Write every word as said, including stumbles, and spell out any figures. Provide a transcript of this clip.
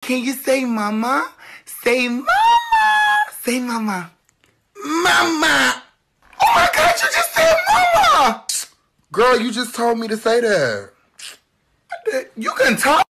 Can you say mama? Say mama. Say mama. Mama. Oh my God, you just said mama. Girl, you just told me to say that. You can talk.